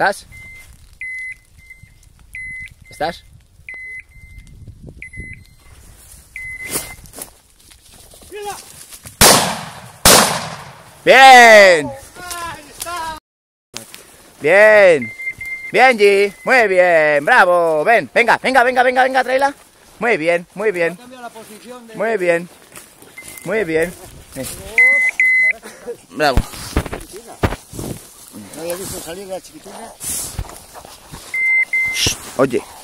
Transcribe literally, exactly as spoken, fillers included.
¿Estás? ¿Estás? ¡Bien! ¡Bien! ¡Bien, G! ¡Muy bien! ¡Bravo! ¡Ven! ¡Venga, venga, venga, venga, venga, tráela! Muy bien, muy bien. Muy bien. Muy bien. Eh. Bravo. ¿No había visto salir la chiquitina? Oye.